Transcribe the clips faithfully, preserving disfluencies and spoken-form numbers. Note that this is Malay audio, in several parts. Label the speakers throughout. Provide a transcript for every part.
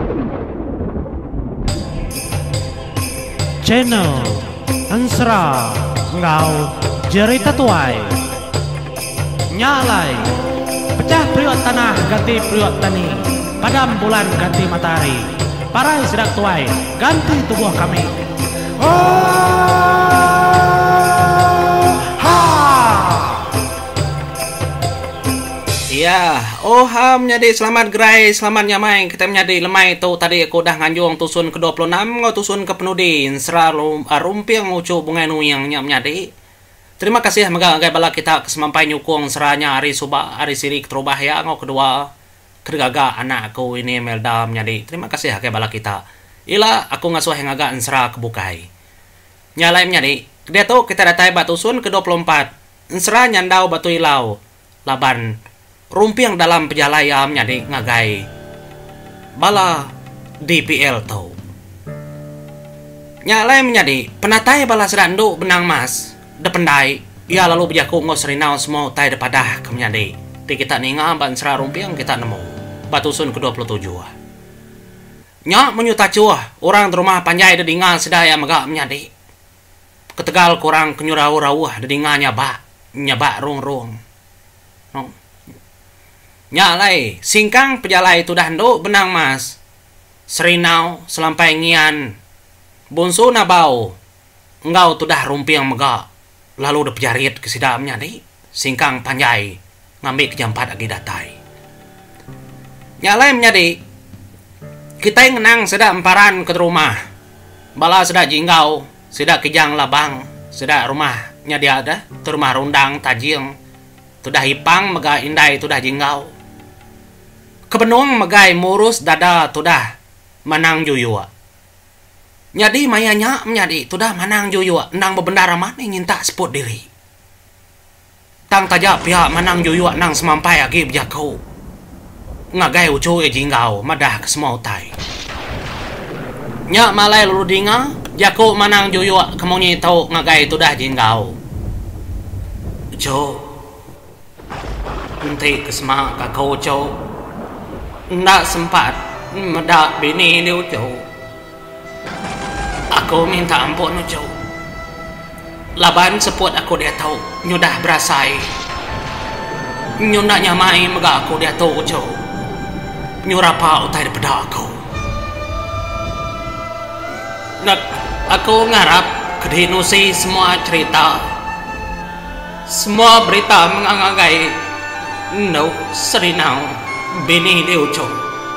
Speaker 1: Channel Ansra Ngau Jerita Tuai Nyalai Pecah priok tanah ganti priok tani, padam bulan ganti matahari, parai sedak tuai ganti tubuh kami. Oh, ha.
Speaker 2: Ya, oh ham jadi selamat gerai, selamat nyamai. Kita menjadi lemai tu tadi aku dah nganjung tusun ke dua puluh enam, ngau tusun ke penudin, seralu rumpiang ngucu bungai nuyang nyam nyadi. Terima kasih mga bala kita kesemampai nyukung seranya hari suba hari siri keterubah ya ngau kedua kergaga anak aku ini Melda menjadi. Terima kasih hakai bala kita. Ila aku ngasuh yang agak ensera kebukai. Nyalai menjadi. Dia tu kita datai batusun ke dua puluh empat. Ensera nyandau batu ilau. Laban rumpiang dalam pejalaya menjadi ngagai. Bala D P L tu. Nyalai menjadi. Penatai bala serandu benang mas. Dependai, ia lalu berjaku ngos rinau semua tai depadah kemenyadi. Di kita ninga ban serah rumpiang kita nemu. Batusun ke dua puluh tujuh. Nyak menyuta cuah, orang di rumah panjai dedinga sedaya megak menyadi. Ketegal kurang kenyurau-rauh dedinga nyabak, nyabak rung-rung. No. Nyak lai, singkang pejalai tu dah nduk benang mas. Serinau selampai ngian. Bunsu nabau. Engkau tu dah rumpiang megak. Lalu udah pejarit ke sidamnya nih, singkang panjai, ngambil ke jampat lagi datai. Nyalai menjadi, kita yang ngenang sedak emparan ke rumah, bala sedak jinggau, sedak kijang labang, sedak rumahnya dia ada, tu rumah rundang tajing, tu dah hipang mega indai tu dah jinggau. Kebenung megai murus dada tu dah menang juyua. Nyadi mayanya menjadi tu dah manang juyu nang bebendara mana nginta seput diri. Tang tajak pihak manang juyu nang semampai agi berjakau. Ngagai ucu e jinggau madah ke semua utai. Nyak malai lulu dinga jakau manang juyu kemunyi tau ngagai tu dah jinggau. Jo nanti kesema kakau jo ndak sempat medak bini dia jo. Aku minta ampun ujo. Laban seput aku dia tahu nyudah berasai. Nyudah nyamai mega aku dia tahu ujo. Nyurapa utai daripada aku. Nak aku ngarap kedinusi semua cerita. Semua berita mengangagai no serinau bini dia ujo.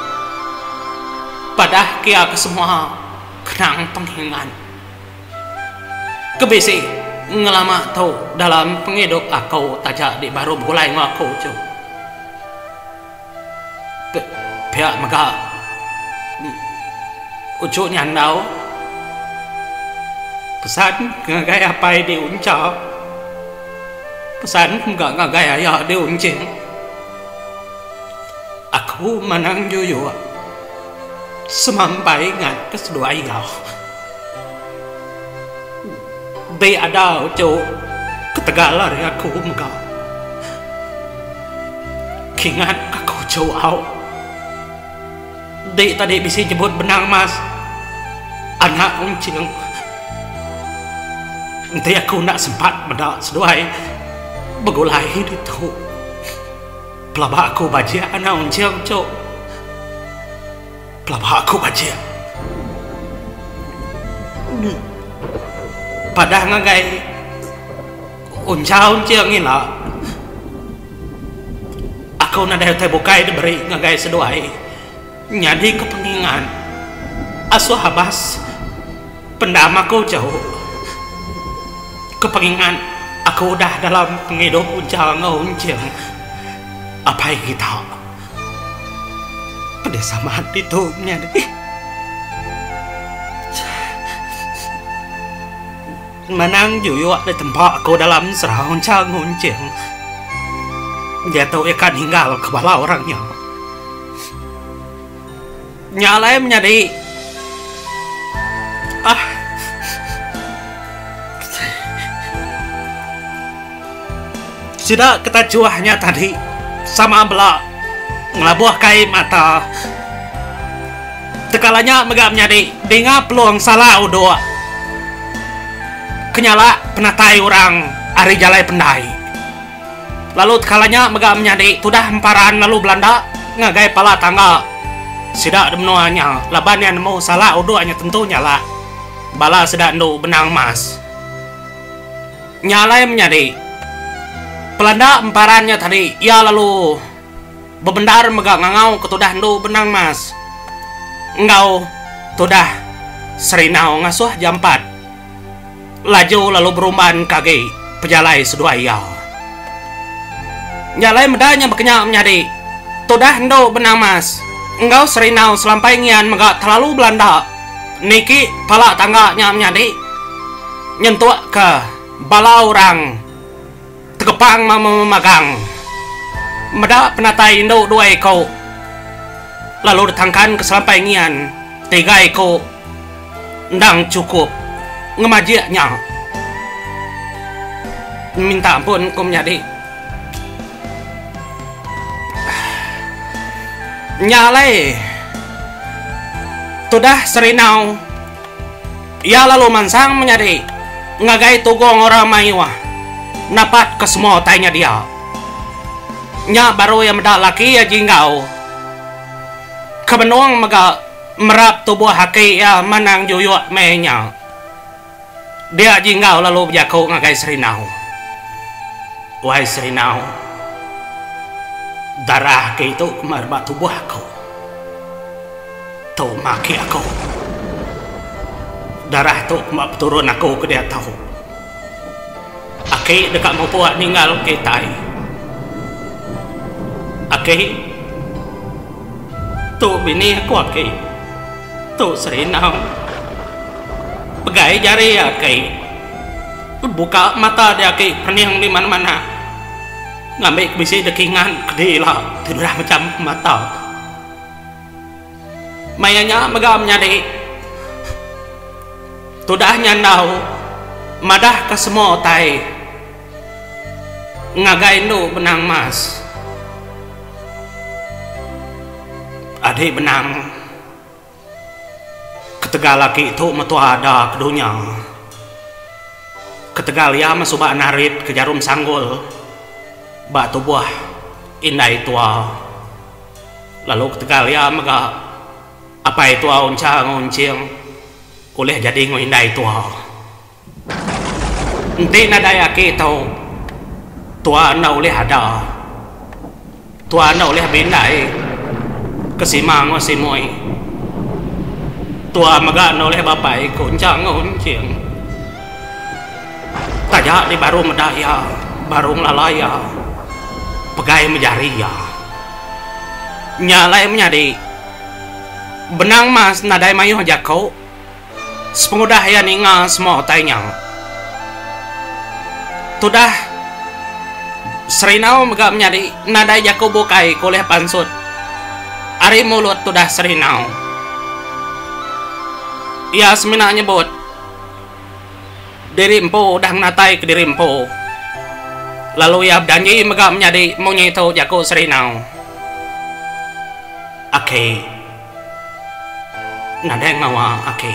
Speaker 2: Padah kia ke semua kenang penghingan. Kebisi ngelama tau dalam penghidup aku tajak di baru gulai ngaku cu. Pihak mega ucu nyandau pesan ngagai apa di unca. Pesan mega ngagai ayah di uncing. Aku menang juyu semampai ngat kesedua ingau. Di ada ucu ketegalar aku mega. Kingat aku ucu au. Di tadi bisa jemput benang mas. Anak uncing. Nanti aku nak sempat medak seduai. Begulai itu. Pelabak aku baca anak uncing ucu. Pelabak aku baca. Padah ngagai unca uncing ini lah. Aku nadai terbukai diberi ngagai seduai. Nyadi kepengingan. Asuh habas. Pendam aku jauh. Kepengingan. Aku dah dalam penghidup unca ngauncing. Apa yang kita pada sama hati tu nyadi. Menang juyu di tempat aku dalam serah unca nguncing. Dia tahu ikan hinggal kepala orangnya. Nyalai menjadi ah sudah kita cuahnya tadi sama belak ngelabuh kai mata kalanya megap menjadi dengar peluang salah udo kenyala penatai orang ari jalai pendai. Lalu kalanya megap menjadi tudah emparan lalu Belanda ngagai pala tangga sidak demenuanya laban yang mau salah udo hanya tentunya lah bala sedak ndo benang emas nyalai menjadi Belanda emparannya tadi ya lalu bebendar megak ngangau ketudah ndo benang emas engkau tudah serinau ngasuh jam empat laju lalu berumban kage pejalai sedua iya nyalai medanya berkenyak menjadi tudah ndo benang emas engkau serinau selampai ngian megak terlalu Belanda niki pala tangganya menjadi nyentuh ke bala orang tegepang memagang meda penatai ndo dua ekor lalu datangkan ke selampai ngian tiga ekor ndang cukup ngemajiaknya minta ampun ku menjadi nyalai tudah serinau ia lalu mansang menjadi ngagai tugong orang maiwah napat ke semua tanya dia nya baru yang meda laki ya jinggau kebenuang mega merap tubuh haki ya manang juyuk mehnya dia jinggau lalu berjaku ngagai serinau wahai serinau darah ke itu kemarbat tubuh aku tuh maki aku darah tuh kemak turun aku ke dia tahu aki dekat mau buat ninggal kita aki tuh bini aku aki tuh serinau pegai jari aki buka mata dia aki perniang di mana-mana ngambil bisi dekingan kedila tidak macam mata mayanya megam nyadi tudah nyandau madah ke semua tai ngagai nu benang mas ade benang ketegal laki itu metua ada kedunya ketegal ya masubak narit ke jarum sanggul bak tubuh indah tua lalu ketegal ya mega apa itu uncang uncing oleh jadi ngindah tua enti nada yaki tau tua na oleh ada tua na oleh bindai kesimang simoi tua mega na oleh bapai kuncang uncing tajak di baru medaya baru lalaya pegai menjari ya nyalai menjadi benang mas nadai mayu jakau sepengudah ya ninga semua tanya tudah serinau megak menjadi nadai jakau bukai koleh pansut ari mulut tudah serinau ya semina nyebut dirimpo udah natai ke dirimpo lalu ya danji megak menjadi maunya itu jago serinau ake nada yang ngawa ake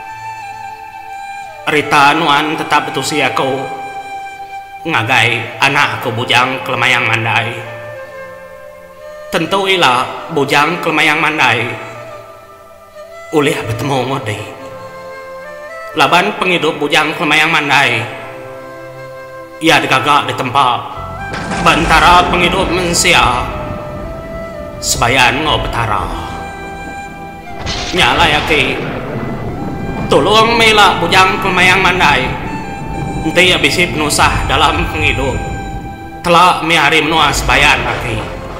Speaker 2: Rita nuan tetap betusi aku ngagai anak aku bujang kelemayang mandai tentu ilah bujang kelemayang mandai ulih bertemu ngode laban penghidup bujang kelemayang mandai ia digagak di tempat bantara penghidup mensia sebayan ngobetara nyala yaki tolong mela bujang kemayang mandai nanti abisi penusah dalam penghidup telah mehari menua sebayan aki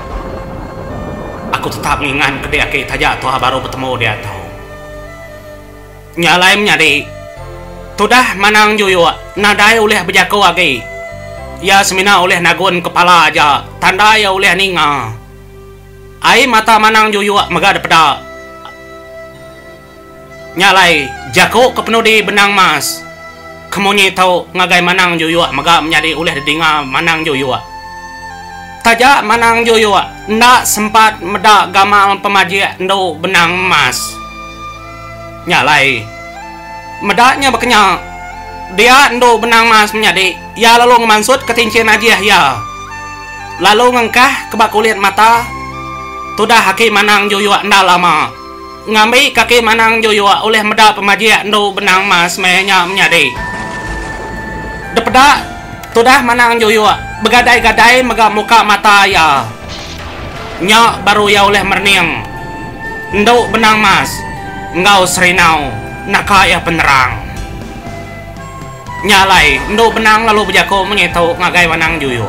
Speaker 2: aku tetap ngingan ke dia aki tajak tuah baru bertemu dia tahu nyala menjadi tudah manang juyo nadai oleh berjaku lagi ya semina oleh nagun kepala aja tanda ya oleh ninga ai mata manang juyo megad peda nyalai jako kepenuh di benang mas kemunyi tahu ngagai manang juyo mega menjadi oleh dinga manang juyo tajak manang juyo ndak sempat meda gamal pemaji ndo benang mas Nyalai medaknya baknya dia ndo benang mas menjadi ya lalu ngemansut ketincin aja ya lalu ngengkah kebak kulit mata tudah haki manang juyua nda lama ngambil kaki manang juyua oleh medak pemajia ndo benang mas mehnya menjadi depedak tudah manang juyua begadai-gadai megak muka mata ya nyak baru ya oleh merniang ndo benang mas ngau serinau naka ya penerang nyalai ndo benang lalu bejako menyetu ngagai manang juyo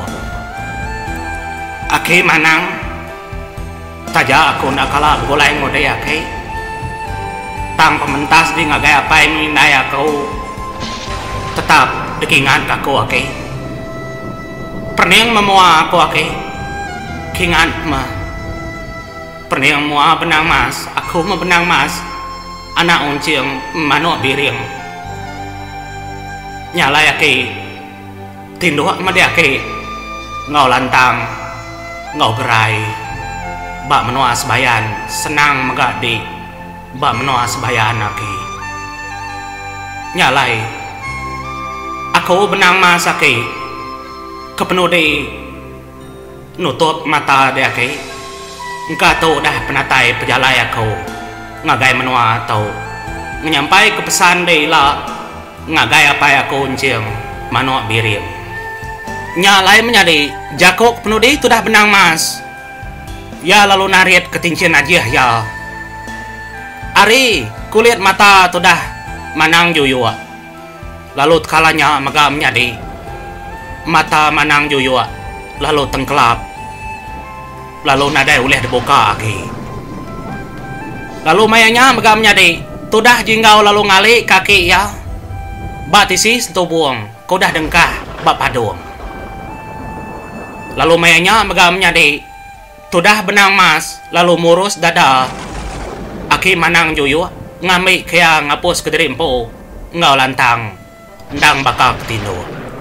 Speaker 2: ake manang taja aku nak kalah golai ngode ake tang pementas di ngagai apa ini naya kau tetap dekingan kaku ake perniang memua aku ake kingan mah perniang mua benang mas aku mau benang mas anak uncing manok biring nyala yake tindoak made yake ngau lantang ngau gerai bak menua sebayan senang megadi bak menua sebayan ake nyalai aku benang mas ake kepenuh de nutup mata de ake engkau tahu dah penatai pejalai aku ngagai menua atau menyampai ke pesan deh lah ngagai apa ya aku uncing manok birim nyalai menjadi jakok penuh deh itu dah benang mas ya lalu narit ketincin aja ya ari kulit mata tu dah manang juyua lalu kalanya mega menjadi mata manang juyua lalu tengkelap lalu nadai oleh dibuka lagi lalu mayanya megam menjadi tudah jinggau lalu ngali kaki ya batisi sentuh buang kau dah dengkah bak padung lalu mayanya megam menjadi tudah benang mas lalu murus dada aki manang juyu ngambil kaya ngapus ke derimpo ngau lantang ndang bakal ketindo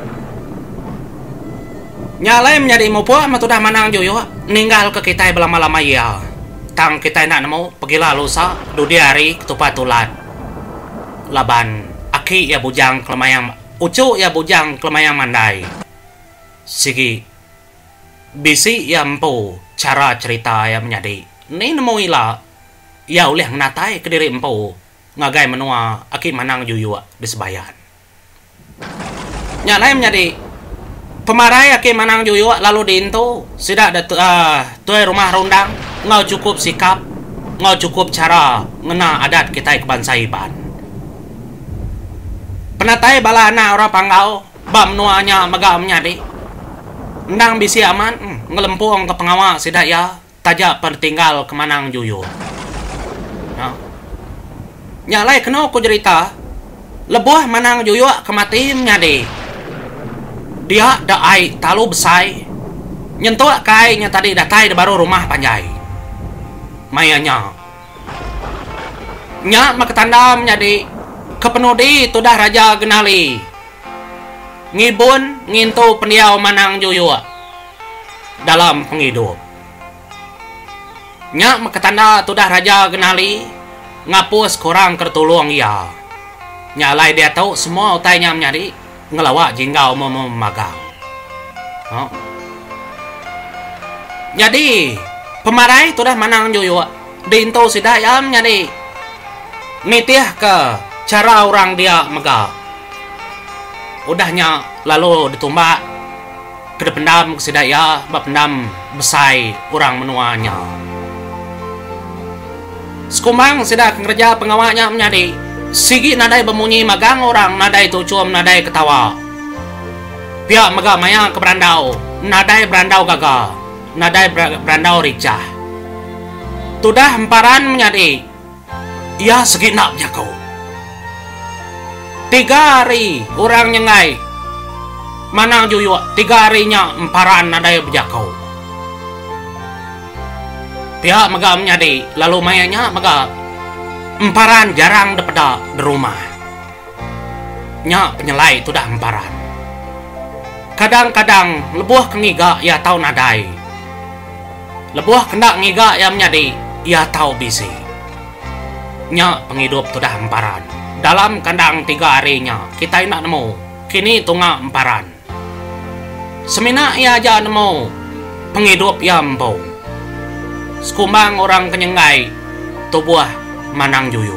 Speaker 2: nyalai menjadi mupo ama tudah manang juyu ninggal ke kita belama-lama ya tang kita nak nemu pergi lalu sa dudi hari ketupat tulat laban aki ya bujang kelemayang ucu ya bujang kelemayang mandai sigi bisi ya empu cara cerita yang menjadi ni nemu ila ya oleh natai ke diri empu ngagai menua aki manang juyua disebayan nyalai menjadi pemarai aki manang juyua lalu diintu sidak ada uh, tuai rumah rundang ngau cukup sikap ngau cukup cara ngena adat kita kebangsaiban penatai bala anak orang panggau bam nuanya mega menjadi ndang bisi aman hmm, ngelempung ke pengawal sidak ya tajak pertinggal kemanang juyu nah. Nyalai kena aku cerita lebuah manang juyu kemati menjadi dia daai talu besai nyentuh kainya tadi datai baru rumah panjai mayanya nya maketanda menjadi kepenudi tudah raja genali ngibun ngintu pendiau manang juyu dalam penghidup nya maketanda tudah raja genali ngapus kurang kertulung ya nyalai dia tahu semua utainya menjadi ngelawak jinggau memagang oh. Jadi pemarai tu dah manang juyu dinto sidayam nyari nitiah ke cara orang dia mega udahnya lalu ditumbak ke pendam sidaya bab pendam besai orang menuanya sekumang sidak kerja pengawalnya menjadi sigi nadai bemunyi magang orang nadai tu cuam nadai ketawa pihak mega maya ke berandau nadai berandau gagal nadai berandau ricah tudah emparan menjadi ia segenap jakau tiga hari orang nyengai manang juyu tiga harinya emparan nadai berjakau pihak mega menjadi lalu mayanya mega emparan jarang depeda di rumah nya penyelai tudah emparan kadang-kadang lebuah kengiga ya tahu nadai lebuah kendak ngiga yang menjadi ia tahu bisi Nya penghidup tudah emparan. Dalam kandang tiga harinya kita nak nemu. Kini tunga emparan. Semina ia aja nemu penghidup yang empung. Sekumbang orang kenyenggai tubuh manang juyu.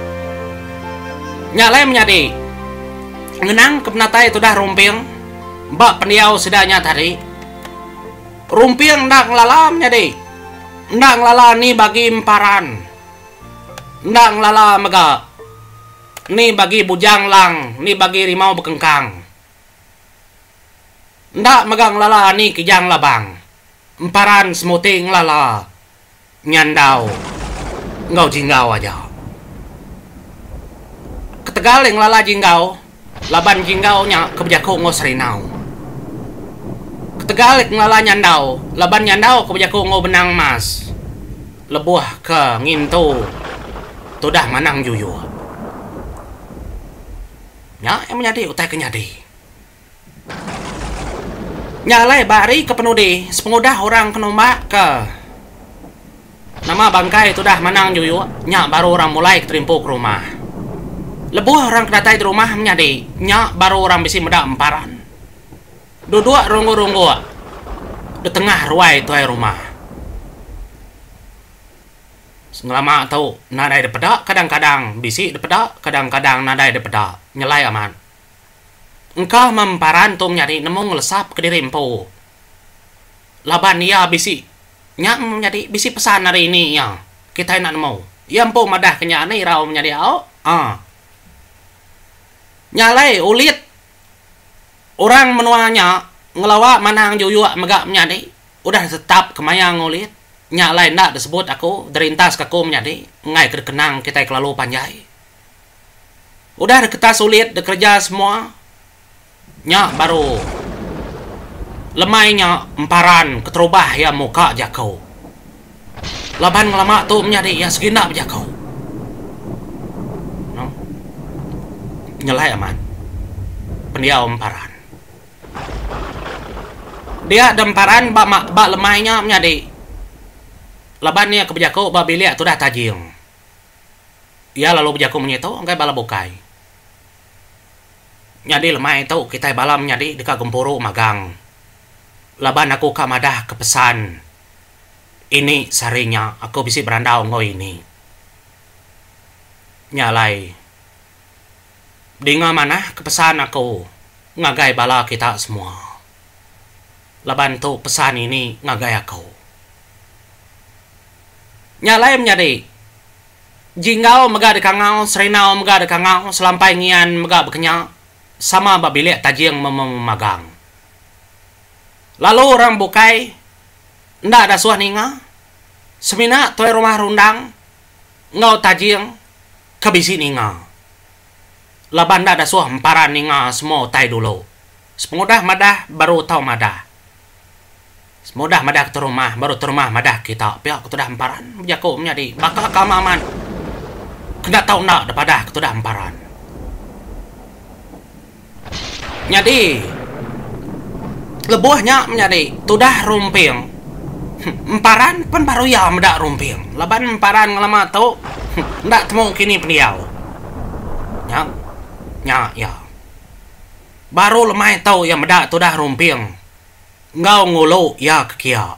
Speaker 2: Nyalai menyadi ngenang kepenatai tudah rumping. Mbak pendiau sedanya tadi. Rumping ndak lalam nyadi. Ndak lala ni bagi emparan. Ndak lala mega. Ni bagi bujang lang, ni bagi rimau bekengkang. Ndak megang lala ni kijang labang. Emparan semuting lala. Nyandau. Ngau jinggau aja. Ketegal yang lala jinggau. Laban jinggau nya kebejako ngo serinau. Ketegal yang lala nyandau. Laban nyandau kebejako ngo benang mas. Lebuah ke ngintu. Tudah manang juyu. Nya yang menyadi utai kenyadi. Nyalai bari ke penudi sepengudah orang kenombak ke. Nama bangkai itu dah manang juyu. Nya baru orang mulai keterimpuk rumah. Lebuh orang kedatai di rumah menyadi. Nya baru orang bisi medak emparan. Duduk runggu-runggu di tengah ruai tuai rumah. Selama tahu nadai de pedak kadang-kadang bisi de pedak kadang-kadang nadai de pedak nyelai aman. Engkau memparan tu menyadi nemu ngelesap ke diri empu. Laban ia bisi nya menyadi bisi pesan hari ini ya kita nak nemu. Ia empu madah kenya ni rau menyadi au. Ah. Nyalai ulit orang menuanya ngelawa manang juyuk megak menyadi. Udah tetap kemayang ulit. Nya lain nak disebut aku derintas ke aku menyadi ngai kekenang kita kelalu panjai. Udah kita sulit bekerja semua. Nya baru lemainya emparan keterubah ya muka jakau. Laban ngelama tu menyadi ya segenap jakau. No? Nyelai aman. Pendiau emparan. Dia demparan bak bak lemainya menyadi. Laban ni kebejako babilia tu dah tajing. Ia lalu bejako menyeto angkai bala bukai. Nyadi lemai tu kita bala menyadi dekat gempuru magang. Laban aku ka madah kepesan. Ini sarinya aku bisi berandau ngau ini. Nyalai. Dinga mana kepesan aku ngagai bala kita semua. Laban tu pesan ini ngagai aku. Nyalai menyadi jinggau mega de kangau serinau mega de kangau selampai ngian mega bekenya sama babilik tajing memagang. Lalu orang bukai ndak ada suah ninga semina tuai rumah rundang ngau tajing kebisi ninga. Laban ndak ada suah emparan ninga semua tai dulu. Sepengudah madah baru tahu madah. Semudah madah ke rumah, baru ke rumah madah kita. Pihak aku dah emparan. Jaku menyadi. Bakal kamaman. Kena tahu nak daripada aku dah emparan. Nyadi. Lebuhnya menyadi. Tudah rumping. Emparan pun baru ya medak rumping. Laban emparan ngelama tu. Ndak temu kini pendiau. Ya. Ya, ya. Baru lemai tahu yang medak tu dah rumping. Ngau ngulu ya kekiak.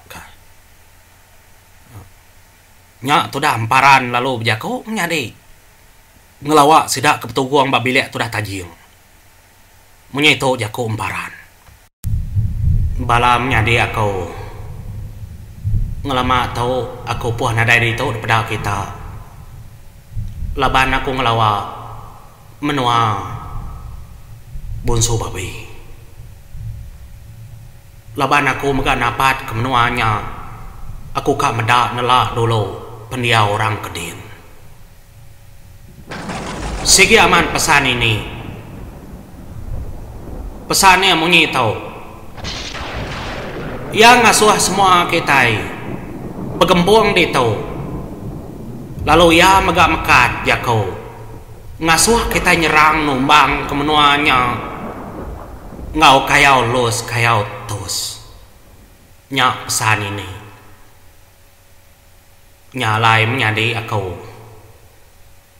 Speaker 2: Nya tu dah emparan lalu berjaku menyadi. Ngelawak sidak ke petuguang babilik tu dah tajing. Menyeto jaku emparan. Bala menyadi aku. Ngelama tahu aku puah nadai itu daripada kita. Laban aku ngelawak menua bunsu babi. Laban aku mega napat ke menuanya. Aku kak medak nelak dulu pendiau orang kedin. Sigi aman pesan ini. Pesannya munyi tahu. Yang ngasuh semua kita begembung di tahu. Lalu ya mega mekat jakau. Ngasuh kita nyerang numbang ke menuanya. Ngau kayau lus kayau tus. Nya pesan ini. Nyalai menyadi aku.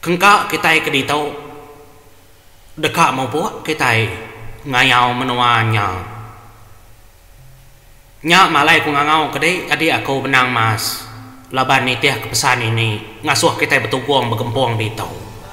Speaker 2: Kengka kita ke dito. Dekat mau buat kita ngayau menuanya. Nya malai ku ngangau kedai adik aku benang mas. Laban ni tiah kepesan ini ngasuh kita betuguang begempong dito.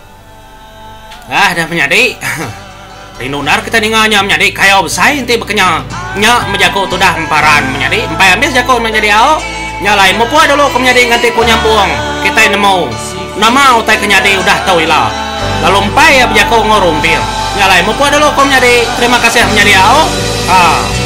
Speaker 2: Ah dah menjadi. Rinunar kita ninganya menjadi kaya besar inti bekenya. Nya menjago tu dah emparan menjadi empai habis jago menjadi ao. Nya lain mau puas dulu ku menjadi nganti ku nyambung. Kita nemu. Nama utai kenyadi udah tahu ilah. Lalu empai ya berjago ngorumpil. Nya lain mau puas dulu ku menjadi terima kasih menjadi ao. Ah.